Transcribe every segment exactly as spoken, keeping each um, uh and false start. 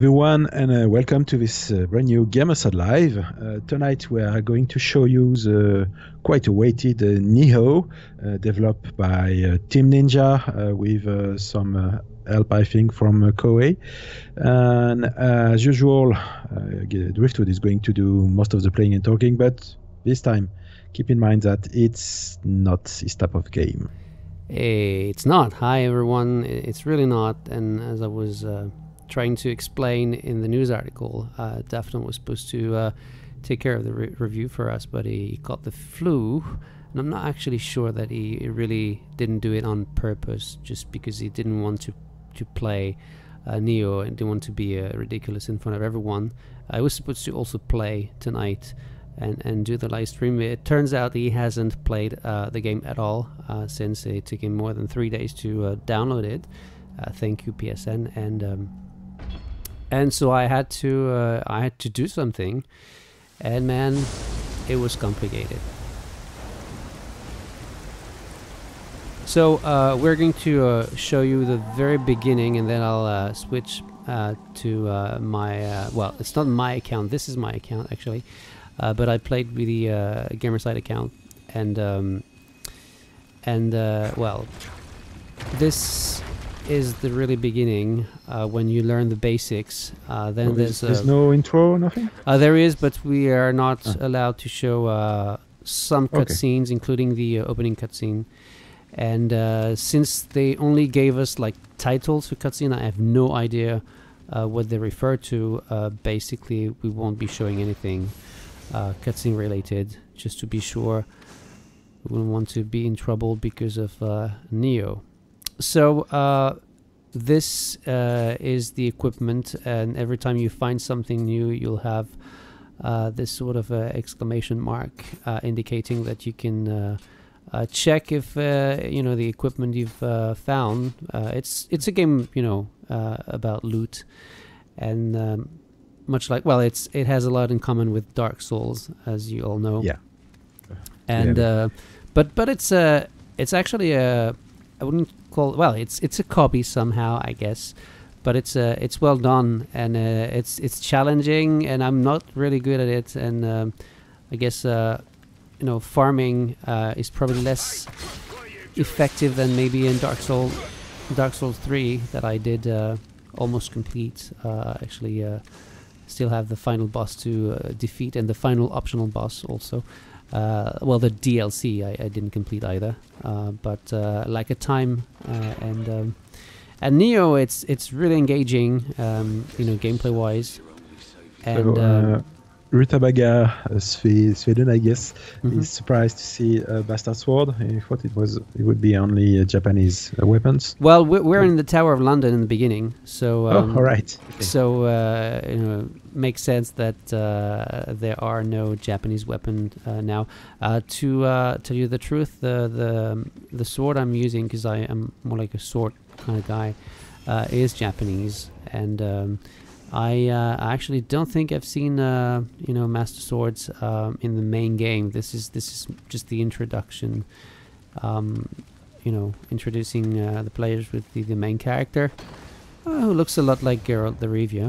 everyone, and uh, welcome to this uh, brand new Gamerside Live. Uh, tonight we are going to show you the quite awaited uh, Nioh, uh, developed by uh, Team Ninja uh, with uh, some uh, help, I think, from uh, Koei. And uh, as usual, uh, Driftwood is going to do most of the playing and talking, but this time, keep in mind that it's not this type of game. Hey, it's not. Hi, everyone. It's really not. And as I was uh, trying to explain in the news article, uh, Daphne was supposed to uh, take care of the re review for us, but he got the flu. And I'm not actually sure that he, he really didn't do it on purpose, just because he didn't want to, to play uh, Nioh and didn't want to be uh, ridiculous in front of everyone. I was supposed to also play tonight and and do the live stream. It turns out he hasn't played uh, the game at all uh, since it took him more than three days to uh, download it. Uh, thank you, P S N. And um, and so I had to uh, I had to do something, and man, it was complicated. So uh, we're going to uh, show you the very beginning, and then I'll uh, switch uh, to uh, my uh, well, it's not my account. This is my account actually. Uh, but I played with the uh, Gamerside account, and um, and uh, well, this is the really beginning uh, when you learn the basics. Uh, then Oh, there's there's uh, no intro, nothing? uh, there is, but we are not Ah. allowed to show uh, some Okay. cutscenes, including the uh, opening cutscene. And uh, since they only gave us like titles for cutscene, I have no idea uh, what they refer to. Uh, basically, we won't be showing anything Uh, cutscene related, just to be sure. We wouldn't want to be in trouble because of uh, Nioh. So uh, this uh, is the equipment, and every time you find something new, you'll have uh, this sort of uh, exclamation mark uh, indicating that you can uh, uh, check if uh, you know the equipment you've uh, found. Uh, it's it's a game, you know, uh, about loot, and um, much like, well, it's it has a lot in common with Dark Souls, as you all know. Yeah. And Yeah. uh, but but it's uh, it's actually a, I wouldn't call, well, it's it's a copy somehow, I guess, but it's uh, it's well done, and uh, it's it's challenging, and I'm not really good at it, and um, I guess uh, you know, farming uh, is probably less effective than maybe in Dark Souls Dark Souls three that I did uh, almost complete. Uh, actually. Uh, Still have the final boss to uh, defeat, and the final optional boss also. Uh, well, the D L C I, I didn't complete either, uh, but uh, like a time uh, and um, and Nioh, it's it's really engaging, um, you know, gameplay wise. And So, um, uh, Rutabaga uh, Sve- Sweden, I guess, Mhm. is surprised to see a Bastard Sword. He thought it was it would be only uh, Japanese uh, weapons. well, we're, we're in the Tower of London in the beginning, so um, oh, all right. Okay. So uh, you know, makes sense that uh, there are no Japanese weapon uh, now. Uh, to uh, tell you the truth, the the the sword I'm using, because I am more like a sword kind of guy, uh, is Japanese, and um, I uh, I actually don't think I've seen uh, you know, Master Swords um, in the main game. This is this is just the introduction. Um, you know, introducing uh, the players with the, the main character, uh, who looks a lot like Geralt the Rivia.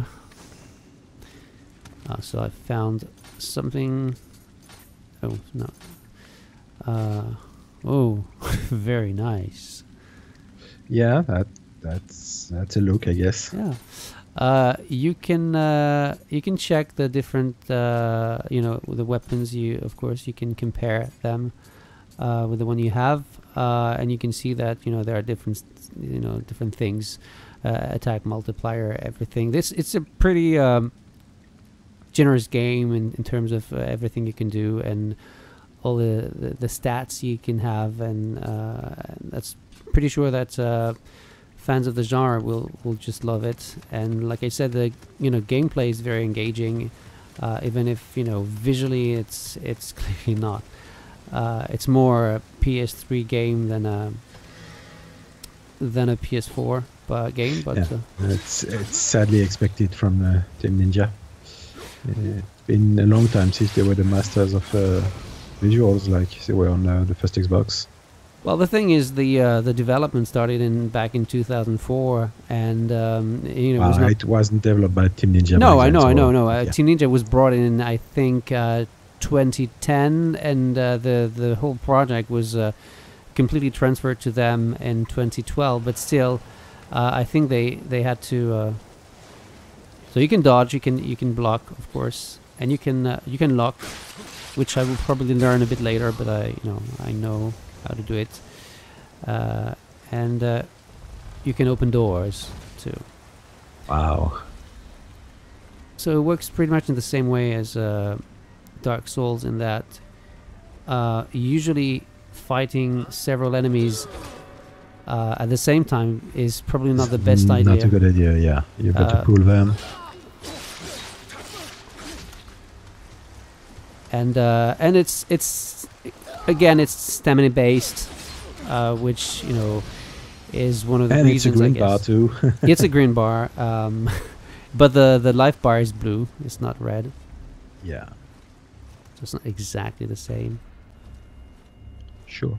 Uh, so I found something. Oh no! Uh, oh, very nice. Yeah, that that's that's a look, I guess. Yeah. Uh, you can uh, you can check the different uh, you know, the weapons. You, of course, you can compare them uh, with the one you have, uh, and you can see that, you know, there are different you know different things, uh, attack multiplier, everything. This it's a pretty um, generous game in, in terms of uh, everything you can do, and all the, the the stats you can have, and uh, that's pretty sure that uh, fans of the genre will will just love it. And like I said, the you know gameplay is very engaging, uh, even if, you know, visually it's it's clearly not. Uh, it's more a P S three game than a than a P S four uh, game, but Yeah. uh, It's it's sadly expected from uh, Team Ninja. Uh, it's been a long time since they were the masters of uh, visuals, like they were on uh, the first Xbox. Well, the thing is, the uh, the development started in back in two thousand four, and um, you know, it, was Uh, not, it wasn't developed by Team Ninja. no, back I then, know, so, I know, no. Uh, yeah. Team Ninja was brought in, I think, uh, twenty ten, and uh, the the whole project was uh, completely transferred to them in twenty twelve. But still, uh, I think they they had to. Uh, so you can dodge, you can you can block, of course, and you can uh, you can lock, which I will probably learn a bit later. But I you know I know how to do it, uh, and uh, you can open doors too. Wow. So it works pretty much in the same way as uh, Dark Souls, in that uh, usually fighting several enemies uh, at the same time is probably not the best Mm, idea. Not a good idea. Yeah, you've got Uh, to pull them. And uh, and it's it's again it's stamina based, uh, which you know is one of the And it's a reasons. I green guess. bar too. It's a green bar, um, but the the life bar is blue. It's not red, Yeah, so it's not exactly the same. sure.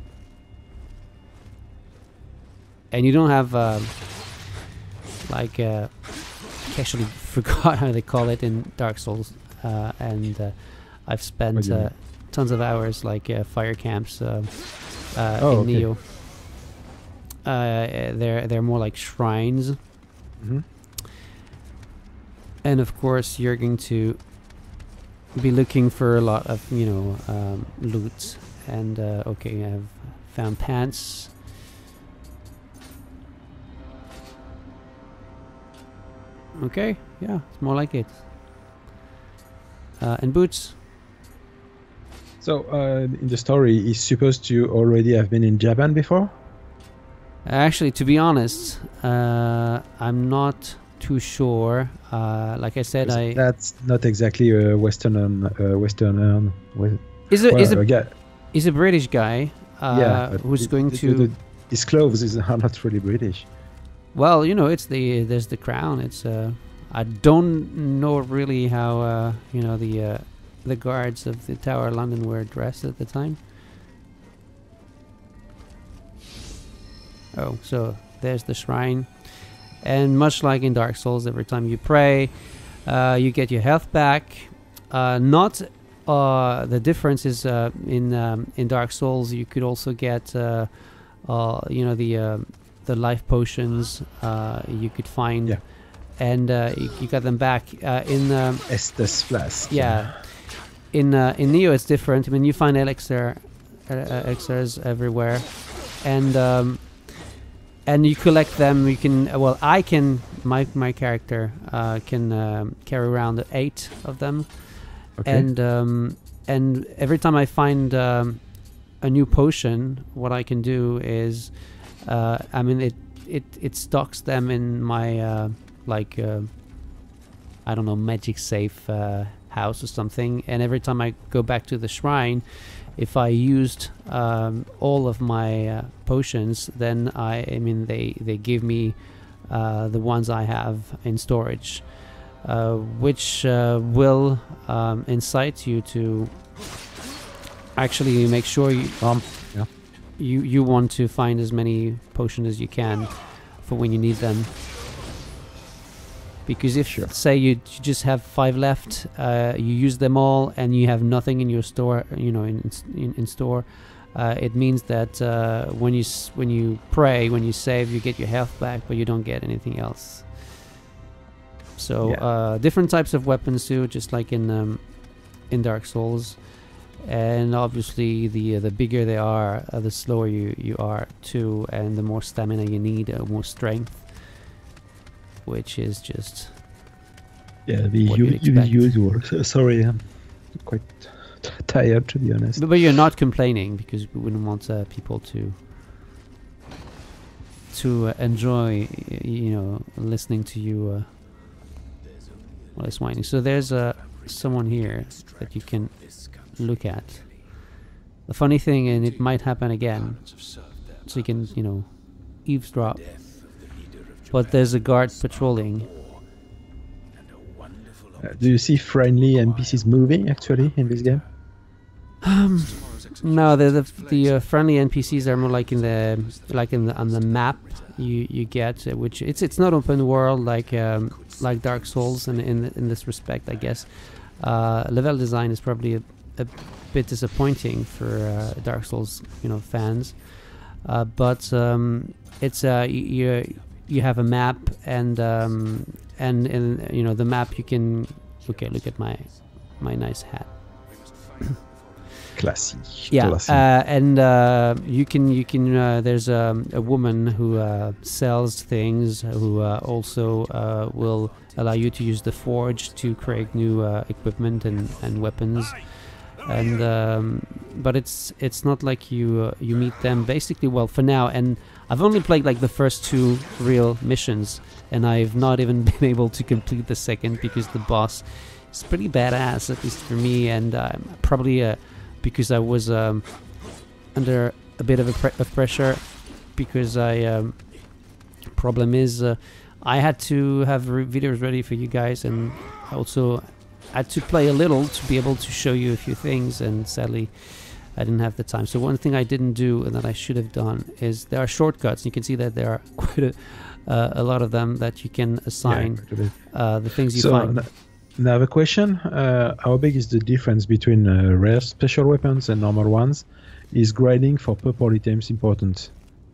And you don't have um, like uh, I actually forgot how they call it in Dark Souls, uh, and uh, I've What spent do you uh, mean? tons of hours like uh, fire camps uh, uh, Oh, in okay. Neo. Uh, they're they're more like shrines, hmm and of course you're going to be looking for a lot of you know um, loot. And uh, okay, I've found pants. Okay, yeah, it's more like it. Uh, and boots. So uh, in the story, he's supposed to already have been in Japan before. Actually, to be honest, uh, I'm not too sure. Uh, like I said, 'Cause I that's not exactly a Western uh, Western um, we- is a well, is a uh, yeah, is a British guy uh, yeah, but who's it- going the- to. the- his clothes is, are not really British. Well, you know, it's the there's the crown. It's uh, I don't know really how uh, you know the uh, the guards of the Tower of London were dressed at the time. Oh, so there's the shrine, and much like in Dark Souls, every time you pray, uh, you get your health back. Uh, not uh, the difference is uh, in um, in Dark Souls you could also get uh, uh, you know the uh, the life potions uh, you could find, Yeah. and uh, you, you got them back uh, in. Um, Estes flask. yeah. In uh, in Neo, it's different. I mean, you find elixir, uh, uh, elixirs everywhere, and um, and you collect them. You can uh, well, I can my my character uh, can um, carry around eight of them, Okay. and um, and every time I find um, a new potion, what I can do is, uh, I mean, it it it stocks them in my uh, like uh, I don't know, magic safe uh, house or something. And every time I go back to the shrine, if I used um, all of my uh, potions, then I I mean they they give me uh, the ones I have in storage, uh, which uh, will um, incite you to actually make sure you Um, yeah. you you want to find as many potions as you can for when you need them. Because if, Sure. say, you, you just have five left, uh, you use them all, and you have nothing in your store, you know, in in, in store, uh, it means that uh, when you s- when you pray, when you save, you get your health back, but you don't get anything else. So Yeah. uh, different types of weapons too, just like in um, in Dark Souls, and obviously the uh, the bigger they are, uh, the slower you you are too, and the more stamina you need, uh, more strength. Which is just Yeah, the what u- you'd u- expect. usual. So, sorry, I'm quite t- tired, to be honest. But, but you're not complaining, because we wouldn't want uh, people to to uh, enjoy, y- you know, listening to you uh, while it's whining. So there's uh, someone here that you can look at. The funny thing, and it might happen again, so you can, you know, eavesdrop. But there's a guard patrolling. Uh, do you see friendly N P Cs moving, actually, in this game? Um, No, the the, the uh, friendly N P Cs are more like in the like in the on the map you you get, uh, which it's it's not open world like um, like Dark Souls in in in this respect, I guess. Uh, level design is probably a, a bit disappointing for uh, Dark Souls, you know, fans. Uh, but um, it's uh, you you have a map and um, and and you know the map you can. Okay, look at my my nice hat. Classy. Yeah, Classy. uh, and uh, you can you can uh, there's um, a woman who uh, sells things who uh, also uh, will allow you to use the forge to create new uh, equipment and, and weapons, and um, but it's it's not like you uh, you meet them basically. Well, for now, and I've only played like the first two real missions, and I've not even been able to complete the second because the boss is pretty badass, at least for me, and uh, probably uh, because I was um, under a bit of a pre of pressure because I um, problem is uh, I had to have re videos ready for you guys, and I also had to play a little to be able to show you a few things, and sadly I didn't have the time. So one thing I didn't do and that I should have done is there are shortcuts. You can see that there are quite a, uh, a lot of them that you can assign Yeah, uh, the things you so, find. Now I have a question. Uh, how big is the difference between uh, rare special weapons and normal ones? Is grinding for purple items important?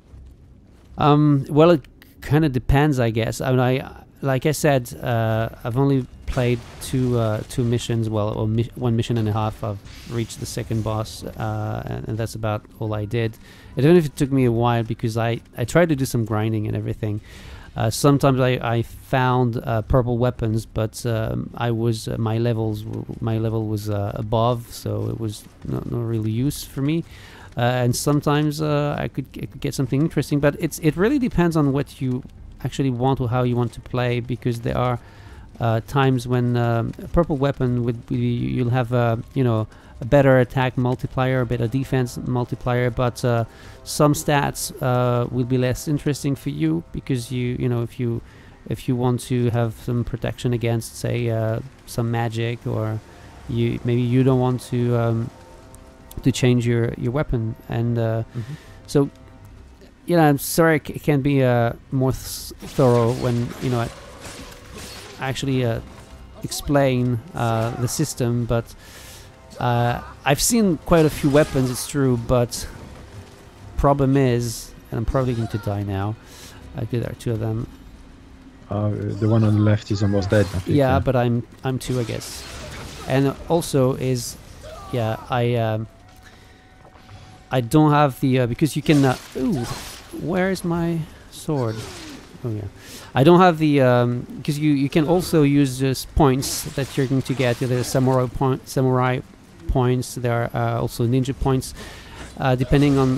Um, well, it kind of depends, I guess. I mean, I like I said, uh, I've only played two uh, two missions. Well, or mi one mission and a half. I've reached the second boss, uh, and, and that's about all I did. I don't know if it took me a while because I I tried to do some grinding and everything. Uh, sometimes I, I found uh, purple weapons, but um, I was uh, my levels my level was uh, above, so it was not, not really use for me. Uh, and sometimes uh, I, could, I could get something interesting, but it's it really depends on what you actually want or how you want to play, because there are uh, times when um, a purple weapon would be, you'll have a you know a better attack multiplier, a better defense multiplier, but uh, some stats uh, will be less interesting for you because you you know if you if you want to have some protection against, say, uh, some magic, or you maybe you don't want to um, to change your your weapon, and uh, Mm-hmm. so you know I'm sorry I can't be uh, more th thorough when you know I actually uh, explain uh, the system, but. Uh, I've seen quite a few weapons, it's true, but problem is, and I'm probably going to die now. I think there are two of them. Uh, the one on the left is almost dead. I think, Yeah, uh, but I'm I'm two, I guess. And also is, yeah, I um, I don't have the uh, because you can. Uh, ooh, where is my sword? Oh yeah, I don't have the um, because you you can also use just points that you're going to get. There's samurai point samurai. points. There are uh, also ninja points, uh, depending on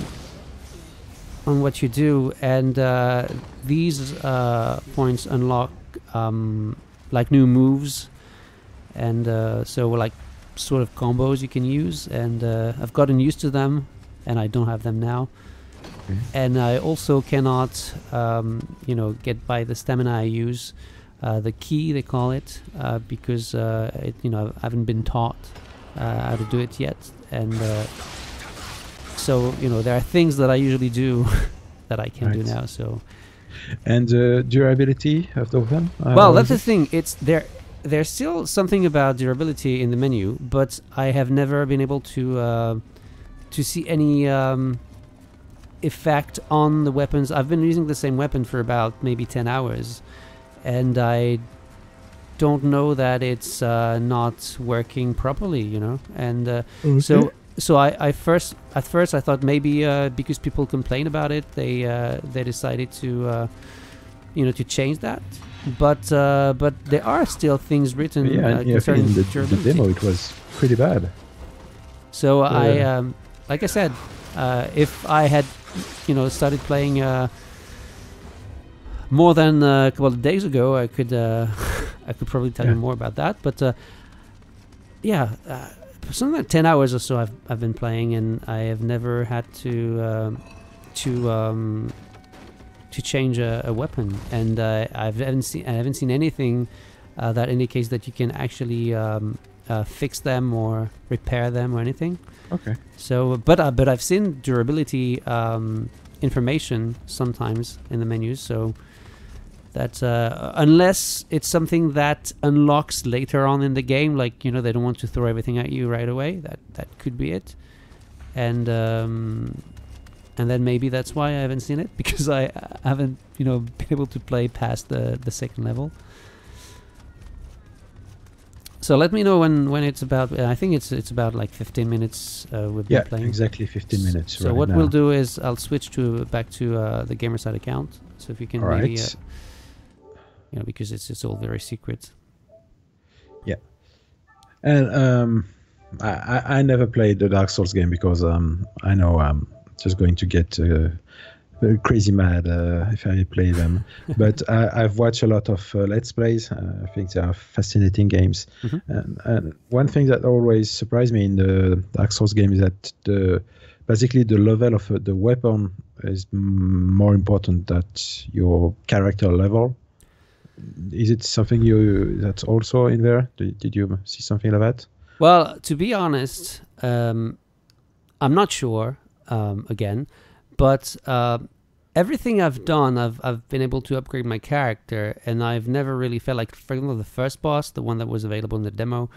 on what you do, and uh, these uh, points unlock um, like new moves, and uh, so like sort of combos you can use. And uh, I've gotten used to them, and I don't have them now. Okay. And I also cannot, um, you know, get by the stamina I use, uh, the key they call it, uh, because uh, it, you know, I haven't been taught. Uh, how to do it yet, and uh, so you know there are things that I usually do that I can Right. do now. So, and uh, durability of the weapon? Uh, well, how that's is the it? thing. It's there. There's still something about durability in the menu, but I have never been able to uh, to see any um, effect on the weapons. I've been using the same weapon for about maybe ten hours, and I don't know that it's uh, not working properly, you know. And uh, Okay. so so I, I first at first I thought maybe uh, because people complain about it, they uh, they decided to uh, you know to change that. But uh, but there are still things written yeah, uh, and, yeah, concerning in the, the durability. demo it was pretty bad. So I Yeah. um, like I said, uh, if I had you know started playing uh, more than uh, a couple of days ago, I could uh, I could probably tell Yeah. you more about that. But uh, yeah, uh, something like ten hours or so I've I've been playing, and I have never had to um, to um, to change a, a weapon, and uh, I haven't seen I haven't seen anything uh, that indicates that you can actually um, uh, fix them or repair them or anything. Okay. So, but uh, but I've seen durability um, information sometimes in the menus. So that uh, unless it's something that unlocks later on in the game, like you know they don't want to throw everything at you right away. That that could be it. And um, and then maybe that's why I haven't seen it, because I, I haven't you know been able to play past the the second level. So let me know when, when it's about. Uh, I think it's it's about like fifteen minutes. Uh, we've Yeah, been playing. exactly fifteen minutes. So right what now. we'll do is I'll switch to back to uh, the Gamerside account. So if you can All maybe, right. uh, you know, because it's it's all very secret. Yeah. And um, I, I I never played the Dark Souls game because um I know I'm just going to get uh, crazy mad uh, if I play them. But I, I've watched a lot of uh, Let's Plays. Uh, I think they are fascinating games. Mhm. And, and one thing that always surprised me in the Dark Souls game is that the basically the level of uh, the weapon is m- more important than your character level. Is it something you that's also in there? Did, did you see something like that? Well, to be honest, um, I'm not sure. Um, again, but uh, everything I've done, I've I've been able to upgrade my character, and I've never really felt like, for example, the first boss, the one that was available in the demo.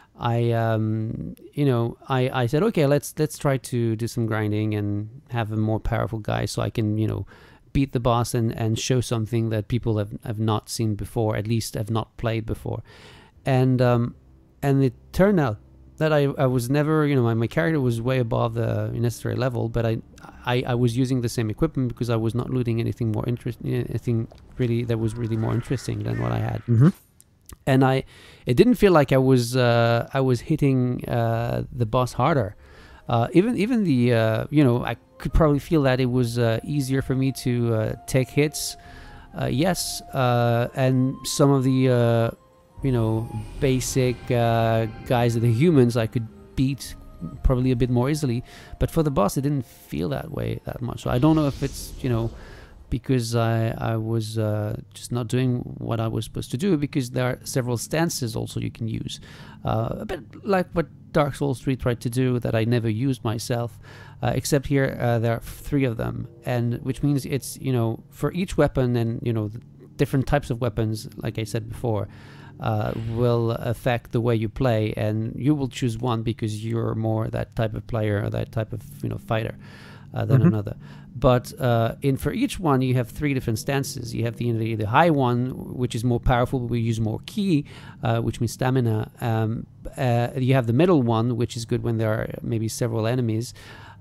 I um, you know I, I said okay, let's let's try to do some grinding and have a more powerful guy, so I can you know beat the boss and, and show something that people have, have not seen before, at least have not played before, and um, and it turned out that I, I was never, you know, my, my character was way above the necessary level, but I, I I was using the same equipment because I was not looting anything more interesting, anything really that was really more interesting than what I had. Mm-hmm. And I, it didn't feel like I was uh, I was hitting uh, the boss harder. Uh, even even the uh, you know I could probably feel that it was uh, easier for me to uh, take hits. Uh, yes, uh, and some of the uh, you know basic uh, guys, the humans, I could beat probably a bit more easily. But for the boss, it didn't feel that way that much. So I don't know if it's you know. because I, I was uh, just not doing what I was supposed to do, because there are several stances also you can use. Uh, a bit like what Dark Souls three tried to do that I never used myself, uh, except here uh, there are three of them, and which means it's, you know, for each weapon and, you know, the different types of weapons, like I said before, uh, will affect the way you play, and you will choose one because you're more that type of player or that type of, you know, fighter. Uh, than Mhm. another, but uh, in for each one you have three different stances. You have the the, the high one, which is more powerful, we use more ki, uh, which means stamina. Um, uh, you have the middle one, which is good when there are maybe several enemies,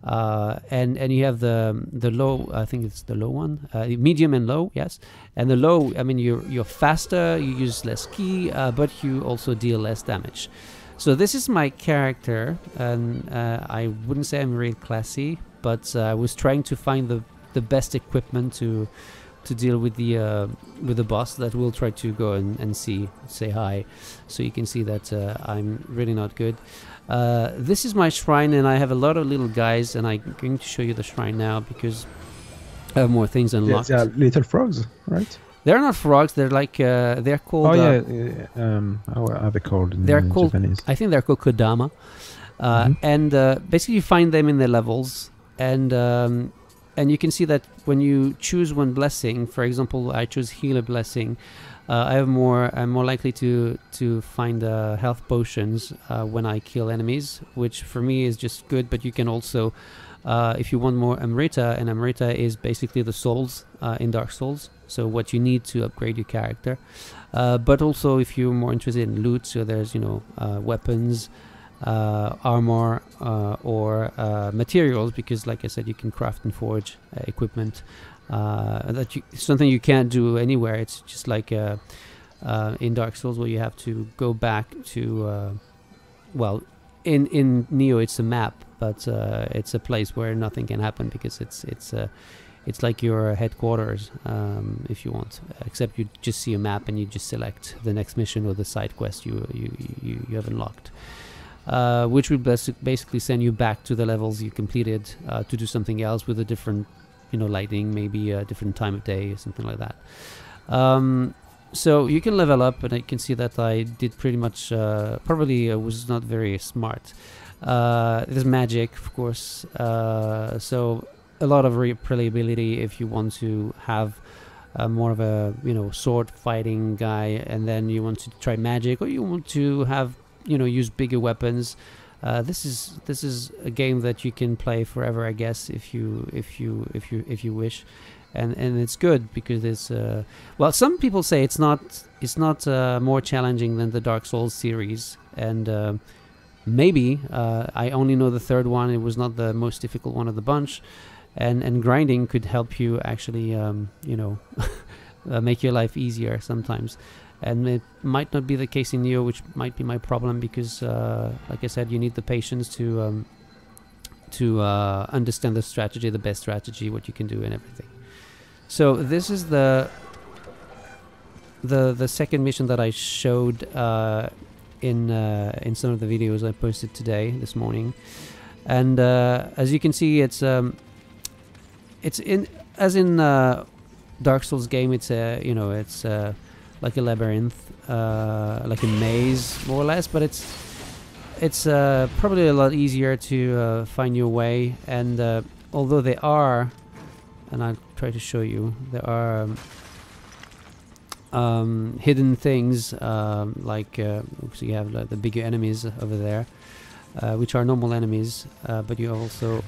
uh, and and you have the the low. I think it's the low one, uh, medium and low. Yes, and the low. I mean, you're you're faster. You use less ki, uh, but you also deal less damage. So this is my character, and uh, I wouldn't say I'm really classy, but uh, I was trying to find the the best equipment to to deal with the uh, with the boss that will try to go and, and see say hi, so you can see that uh, I'm really not good. Uh, this is my shrine, and I have a lot of little guys, and I'm going to show you the shrine now because I have more things Yeah, unlocked. they are little frogs, right? They're not frogs. They're like uh, they're called. Oh uh, yeah, uh, um, how are they called in They're uh, called- Japanese? I think they're called Kodama. Uh, Mhm. And uh, basically you find them in the levels, and um, and you can see that when you choose one blessing, for example, I choose Healer Blessing, uh, I have more, I'm more likely to, to find uh, health potions uh, when I kill enemies, which for me is just good, but you can also, uh, if you want more Amrita, and Amrita is basically the souls uh, in Dark Souls, so what you need to upgrade your character. Uh, but also if you're more interested in loot, so there's, you know, uh, weapons, uh, armor, uh, or uh, materials, because like I said, you can craft and forge uh, equipment. Uh, that you, something you can't do anywhere. It's just like uh, uh, in Dark Souls, where you have to go back to, uh, well, in in Neo it's a map, but uh, it's a place where nothing can happen because it's it's uh, it's like your headquarters, um, if you want. Except you just see a map and you just select the next mission or the side quest you you you, you have unlocked. Uh, which will bas- basically send you back to the levels you completed uh, to do something else with a different, you know, lighting, maybe a different time of day or something like that. Um, so you can level up, and I can see that I did pretty much. Uh, probably uh, was not very smart. Uh, there's magic, of course. Uh, so a lot of replayability if you want to have uh, more of a you know sword fighting guy, and then you want to try magic, or you want to have you know use bigger weapons. Uh, this is this is a game that you can play forever, I guess, if you if you if you if you wish. And and it's good because it's uh, well. Some people say it's not it's not uh, more challenging than the Dark Souls series, and uh, maybe uh, I only know the third one. It was not the most difficult one of the bunch, and and grinding could help you actually um, you know uh, make your life easier sometimes. And it might not be the case in Nioh, which might be my problem because, uh, like I said, you need the patience to um, to uh, understand the strategy, the best strategy, what you can do, and everything. So this is the the the second mission that I showed uh, in uh, in some of the videos I posted today, this morning, and uh, as you can see, it's um, it's in as in uh, Dark Souls game. It's a you know it's uh, like a labyrinth, uh, like a maze more or less, but it's it's uh, probably a lot easier to uh, find your way. And uh, although they are, and I'll try to show you, there are um, um, hidden things um, like uh, so you have like, the bigger enemies over there, uh, which are normal enemies, uh, but you also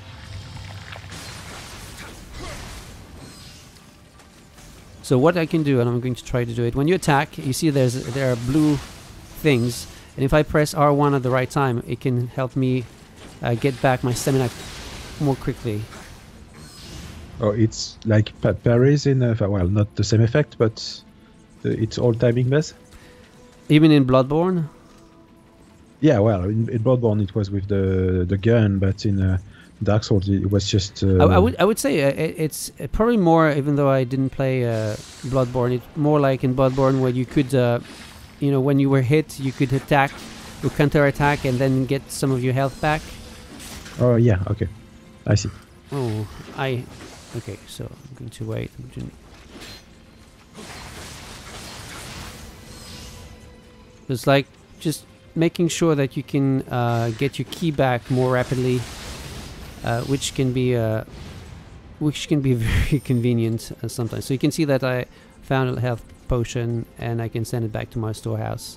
so what I can do, and I'm going to try to do it, when you attack, you see there's there are blue things, and if I press R one at the right time, it can help me uh, get back my stamina more quickly. Oh, it's like pa parries in, uh, well, not the same effect, but the, it's all timing based? Even in Bloodborne? Yeah, well, in, in Bloodborne it was with the the gun, but in uh, Dark Souls it was just... Uh, I, I would I would say uh, it, it's probably more, even though I didn't play uh, Bloodborne, it's more like in Bloodborne where you could, uh, you know, when you were hit, you could attack, or counter-attack, and then get some of your health back. Oh, yeah, okay. I see. Oh, I... Okay, so I'm going to wait. It's like just making sure that you can uh, get your key back more rapidly, uh, which can be uh, which can be very convenient uh, sometimes. So you can see that I found a health potion and I can send it back to my storehouse.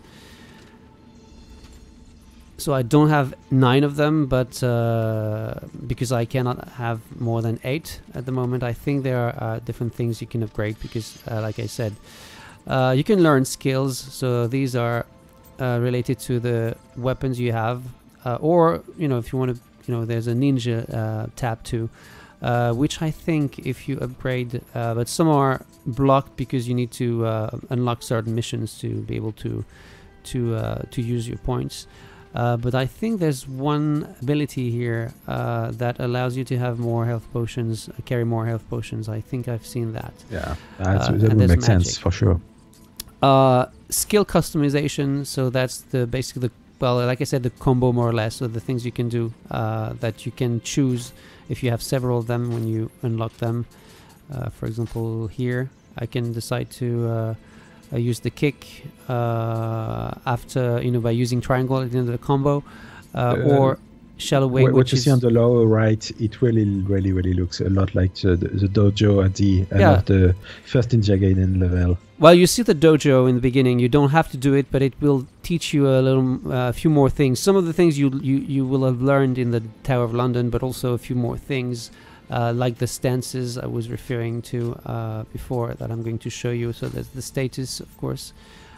So I don't have nine of them, but uh, because I cannot have more than eight at the moment, I think there are uh, different things you can upgrade because, uh, like I said, uh, you can learn skills. So these are uh, related to the weapons you have, uh, or you know, if you want to, you know, there's a ninja uh, tab too, uh, which I think if you upgrade, uh, but some are blocked because you need to uh, unlock certain missions to be able to to uh, to use your points. Uh, but I think there's one ability here uh, that allows you to have more health potions, uh, carry more health potions. I think I've seen that. Yeah, that's, uh, that would make sense for sure. Uh, skill customization. So that's the basically the well, like I said, the combo more or less. So the things you can do uh, that you can choose if you have several of them when you unlock them. Uh, for example, here I can decide to. Uh, I use the kick uh, after, you know, by using triangle at the end of the combo, uh, uh, or shallow wave. What you see on the lower right, it really, really, really looks a lot like the, the dojo at the end yeah. of the first Ninja Gaiden level. Well, you see the dojo in the beginning. You don't have to do it, but it will teach you a little, a uh, few more things. Some of the things you you you will have learned in the Tower of London, but also a few more things. Uh, like the stances I was referring to uh, before that I'm going to show you. So there's the status, of course,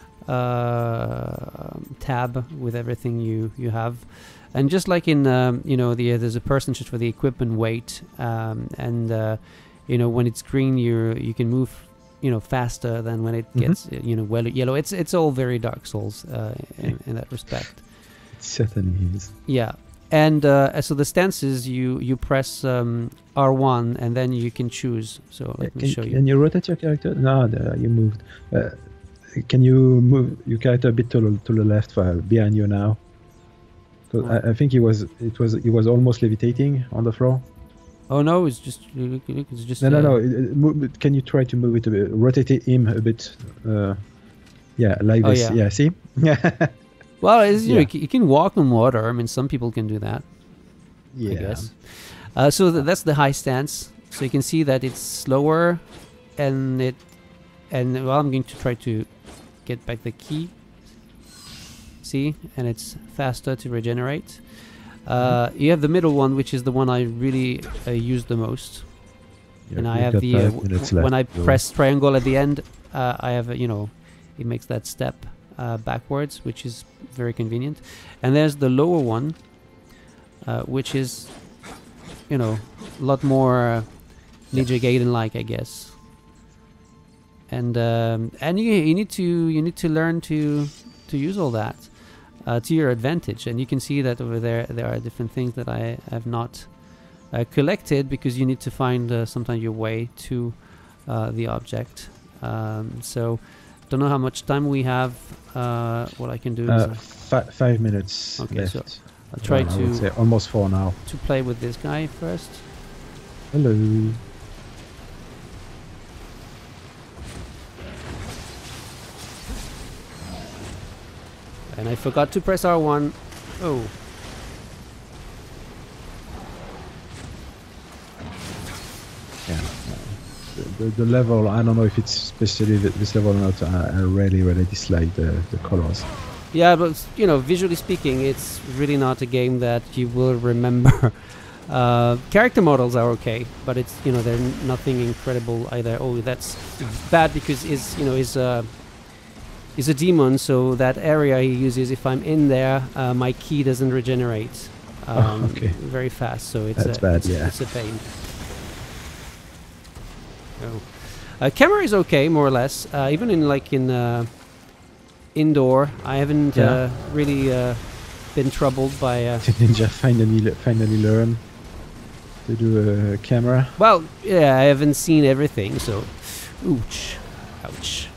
uh, tab with everything you, you have. And just like in, um, you know, the, uh, there's a percentage for the equipment weight. Um, and, uh, you know, when it's green, you you can move, you know, faster than when it mm-hmm. gets, you know, well, yellow. It's, it's all very Dark Souls uh, in, in that respect. It certainly is. Yeah. And uh, so the stances, you you press um, R one and then you can choose. So let can, me show you. Can you rotate your character? No, the, you moved. Uh, can you move your character a bit to the, to the left, for behind you now? Because oh. I, I think he was it was he was almost levitating on the floor. Oh no, it's just look, look, it's just. No, no, uh, no. it- it move it- Can you try to move it a bit? Rotate it him a bit. Uh, yeah, like Oh, this. yeah. Yeah, see? Yeah. Well, it's, you know, Yeah. you can- you can walk on water. I mean, some people can do that. Yeah. I guess. Uh, so th- that's the high stance. So you can see that it's slower, and it, and well, I'm going to try to get back the key. See, and it's faster to regenerate. Uh, you have the middle one, which is the one I really uh, use the most. Yeah, And I we've have got the uh, five w- minutes w- when I left, so- press triangle at the end, uh, I have a, you know, it makes that step uh, backwards, which is very convenient. And there's the lower one, uh, which is, you know, a lot more uh, Ninja Gaiden like, I guess. And um, and you you need to you need to learn to to use all that uh, to your advantage. And you can see that over there there are different things that I have not uh, collected, because you need to find uh, sometimes your way to uh, the object. Um, so don't know how much time we have. Uh, what I can do is Uh, uh, fi- five minutes Okay, left. so I'll try Well, I would to say almost four now. to play with this guy first. Hello. And I forgot to press R one. Oh. Yeah. The, the, the level, I don't know if it's especially th- this level or not. I, I really, really dislike the, the colors. Yeah, but you know, visually speaking, it's really not a game that you will remember. uh, character models are okay, but it's, you know, they're n- nothing incredible either. Oh, that's bad because is you know is a is a demon, so that area he uses, if I'm in there, uh, my key doesn't regenerate um, Oh, okay. very fast. So it's That's a, bad, it's, yeah. it's a pain. Oh. Uh, camera is okay, more or less. Uh, even in like in uh, indoor, I haven't Yeah. uh, really uh, been troubled by. Uh, Ninja finally le- finally learn to do a camera. well, yeah, I haven't seen everything, so. Ouch. Ouch.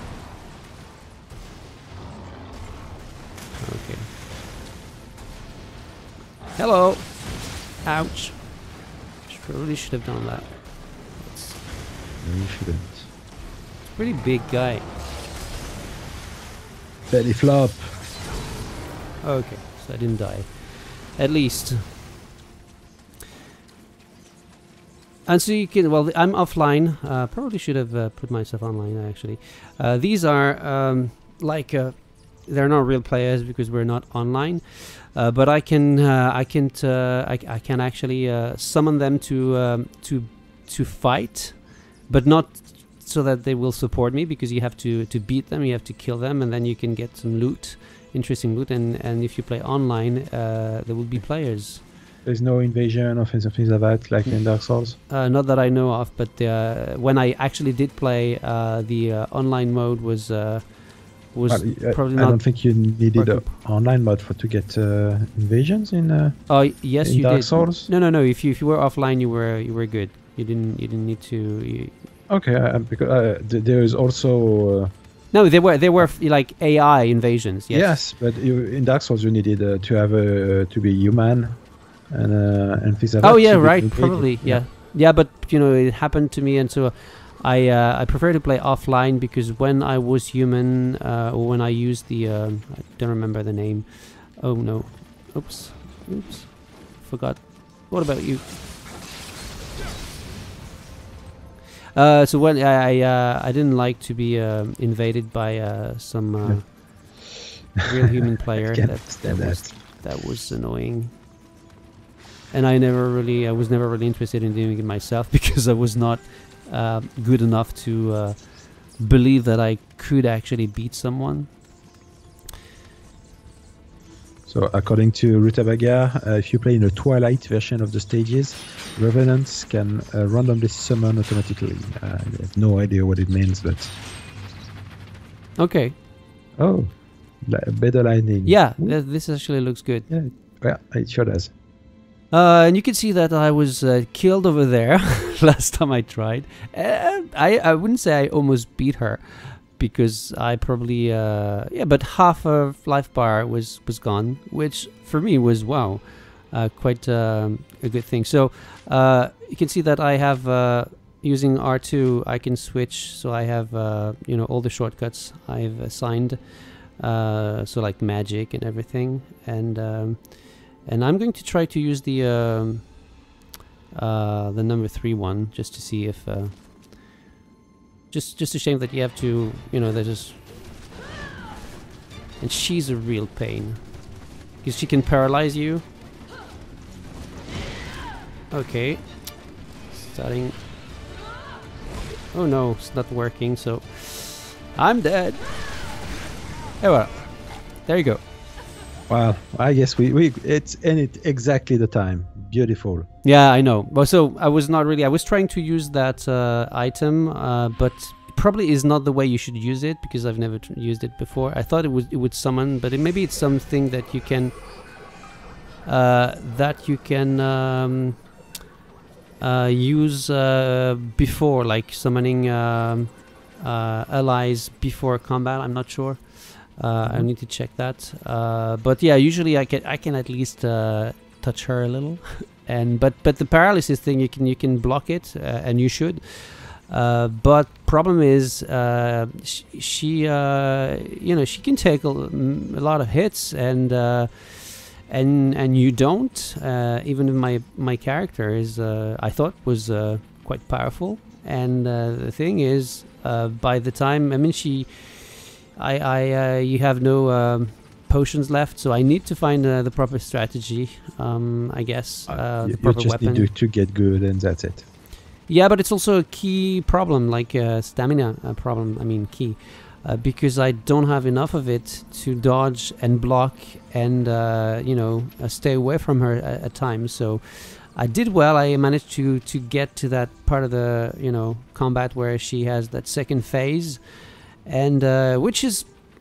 Okay. Hello. Ouch. Probably should have done that. It's No, you shouldn't. a pretty big guy. Belly flop. Okay, so I didn't die. At least. And so you can, well, I'm offline. Uh, probably should have uh, put myself online, actually. Uh, these are um, like, uh, they're not real players because we're not online. Uh, but I can, uh, I can, uh, I, I can actually uh, summon them to, um, to, to fight, but not so that they will support me, because you have to, to beat them, you have to kill them, and then you can get some loot, interesting loot. And, and if you play online, uh, there will be players. There's no invasion or something like that, like in Dark Souls. Uh, not that I know of, but uh, when I actually did play, uh, the uh, online mode was uh, was Well, I, probably I not. don't think you needed a working. online mode for to get uh, invasions in. Uh, Oh yes, in you Dark did. Souls? No, no, no. If you if you were offline, you were you were good. You didn't you didn't need to. You, okay, uh, because uh, th- there is also. Uh, no, they were they were f- like A I invasions. Yes. yes, but you, in Dark Souls you needed uh, to have a to be human, and uh, and things like that. Oh yeah, to be right. invaded. Probably yeah. yeah, But you know, it happened to me, and so I uh, I prefer to play offline, because when I was human, uh, or when I used the um, I don't remember the name. Oh no, oops, oops, forgot. What about you? Uh, so when I I, uh, I didn't like to be uh, invaded by uh, some uh, real human player. Can't that that stand was that. that was annoying. And I never really, I was never really interested in doing it myself, because I was not uh, good enough to uh, believe that I could actually beat someone. So according to Rutabaga, uh, if you play in a Twilight version of the stages, revenants can uh, randomly summon automatically. Uh, I have no idea what it means, but Okay. oh, li- better lightning. Yeah, Ooh. th- this actually looks good. Yeah, yeah, it sure does. Uh, and you can see that I was uh, killed over there last time I tried. And I, I wouldn't say I almost beat her, because I probably, uh, yeah, but half of life bar was, was gone, which for me was, wow, uh, quite um, a good thing. So uh, you can see that I have uh, using R two. I can switch, so I have uh, you know all the shortcuts I've assigned. Uh, so like magic and everything, and um, and I'm going to try to use the um, uh, the number three one just to see if uh, just just a shame that you have to you know that is, and she's a real pain because she can paralyze you. Okay, starting. Oh no, it's not working. So I'm dead. Oh well, there you go. Well, I guess we, we it's in it exactly the time. Beautiful. Yeah, I know. But so I was not really. I was trying to use that uh, item, uh, but probably is not the way you should use it because I've never t used it before. I thought it would it would summon, but it, maybe it's something that you can uh, that you can um, uh, use uh, before, like summoning um, uh, allies before combat. I'm not sure. Uh, I need to check that, uh, but yeah, usually I can I can at least uh, touch her a little, and but but the paralysis thing you can you can block it, uh, and you should. Uh, but problem is, uh, sh she uh, you know she can take a, a lot of hits, and uh, and and you don't. Uh, even if my my character is uh, I thought was uh, quite powerful, and uh, the thing is, uh, by the time I mean she. I, I uh, you have no um, potions left, so I need to find uh, the proper strategy. Um, I guess uh, you, the proper you just weapon. need to, to get good, and that's it. Yeah, but it's also a key problem, like uh, stamina uh, problem. I mean, key, uh, because I don't have enough of it to dodge and block and uh, you know uh, stay away from her at, at times. So I did well. I managed to to get to that part of the you know combat where she has that second phase. And uh, which is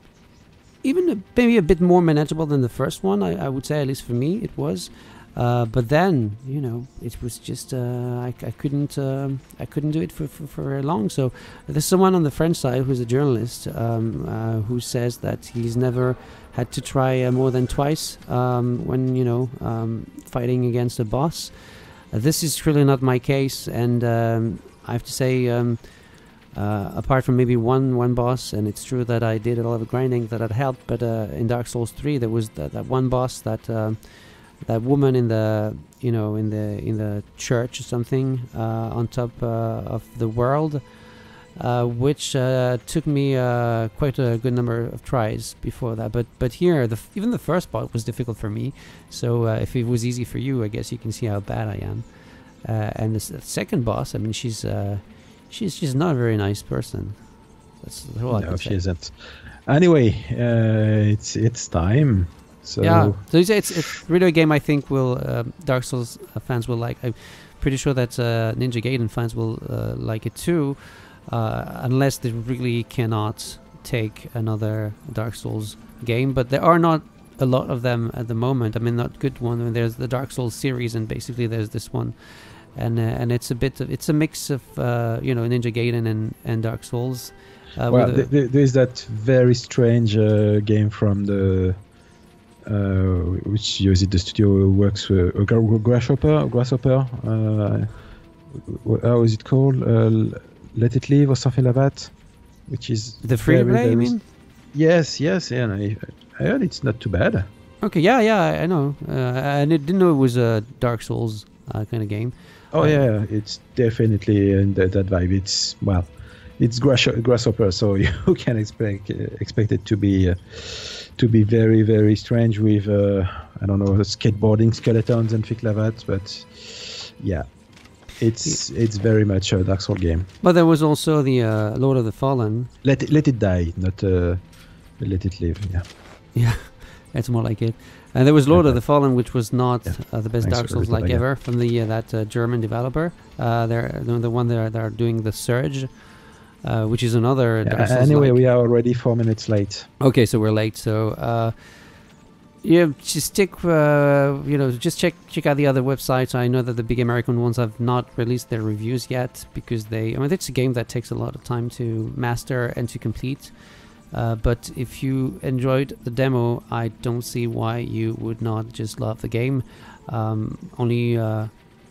even a, maybe a bit more manageable than the first one, I, I would say, at least for me it was. Uh, but then, you know, it was just uh, I, I couldn't um, I couldn't do it for, for, for very long. So there's someone on the French side who's a journalist um, uh, who says that he's never had to try uh, more than twice um, when you know um, fighting against a boss. Uh, this is really not my case, and um, I have to say. Um, Uh, apart from maybe one one boss, and it's true that I did a lot of grinding that had helped, but uh, in Dark Souls three there was that, that one boss, that uh, that woman in the you know in the in the church or something uh, on top uh, of the world, uh, which uh, took me uh, quite a good number of tries before that. But but here the f even the first boss was difficult for me. So uh, if it was easy for you, I guess you can see how bad I am. Uh, and the, the second boss, I mean, she's. Uh, She's she's not a very nice person. That's all I no, can she say. isn't. Anyway, uh, it's it's time. So yeah, so it's it's, it's really a game I think will uh, Dark Souls uh, fans will like. I'm pretty sure that uh, Ninja Gaiden fans will uh, like it too, uh, unless they really cannot take another Dark Souls game. But there are not a lot of them at the moment. I mean, not good one. I mean, there's the Dark Souls series, and basically there's this one. And uh, and it's a bit of, it's a mix of uh, you know Ninja Gaiden and and Dark Souls. Uh, well, th th there's that very strange uh, game from the uh, which year is it? The studio works with uh, Grasshopper. Grasshopper. Uh, how is it called? Uh, Let It Live or something like that. Which is the free to play. You mean? Yes, yes, yeah. I, I heard it's not too bad. Okay, yeah, yeah, I know. Uh, I didn't know it was a Dark Souls uh, kind of game. Oh yeah, it's definitely in that, that vibe. It's well, it's grass, Grasshopper, so you can expect uh, expect it to be uh, to be very very strange with uh, I don't know skateboarding skeletons and things like that. But yeah, it's yeah. it's very much a Dark Souls game. But there was also the uh, Lord of the Fallen. Let it let it die, not uh, let it live. Yeah. Yeah, that's more like it. And there was Lord yeah, of the Fallen, which was not yeah. uh, the best Dark Souls like ever from the uh, that uh, German developer. Uh, they're the one that are, that are doing the Surge, uh, which is another. Yeah, Dark Souls anyway, -like. we are already four minutes late. Okay, so we're late. So uh, yeah, just stick. Uh, you know, just check check out the other websites. I know that the big American ones have not released their reviews yet because they. I mean, it's a game that takes a lot of time to master and to complete. Uh, but if you enjoyed the demo, I don't see why you would not just love the game. Um, only uh,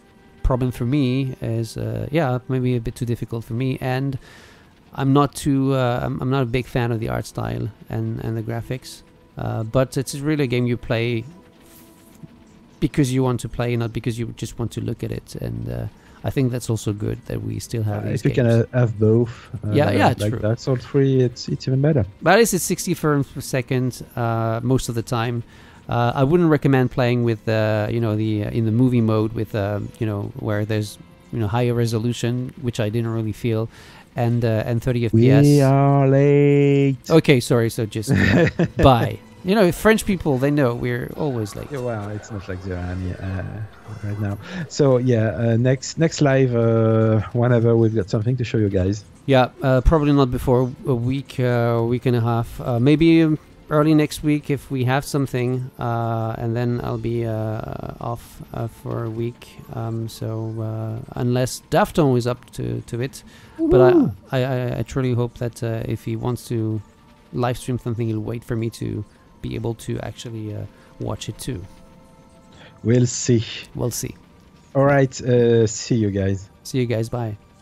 problem for me is, uh, yeah, maybe a bit too difficult for me, and I'm not too, uh, I'm, I'm not a big fan of the art style and, and the graphics. Uh, but it's really a game you play because you want to play, not because you just want to look at it. And uh, I think that's also good that we still have Uh, these if you can games. uh, have both, uh, Yeah, yeah, like true. Dark Souls three, it's it's even better. But at least it's sixty frames per second uh, most of the time. Uh, I wouldn't recommend playing with, uh, you know, the uh, in the movie mode with, uh, you know, where there's, you know, higher resolution, which I didn't really feel, and uh, and thirty F P S. We are late. Okay, sorry. So just uh, bye. You know, French people, they know we're always late. Yeah, well, it's not like Germany uh, right now. So yeah, uh, next next live, uh, whenever we've got something to show you guys. Yeah, uh, probably not before a week, uh, week and a half. Uh, maybe um, early next week if we have something, uh, and then I'll be uh, off uh, for a week. Um, so uh, unless Dafton is up to, to it, but I, I, I, I truly hope that uh, if he wants to live stream something, he'll wait for me to be able to actually uh, watch it too. We'll see. We'll see. All right. Uh, see you guys. See you guys. Bye.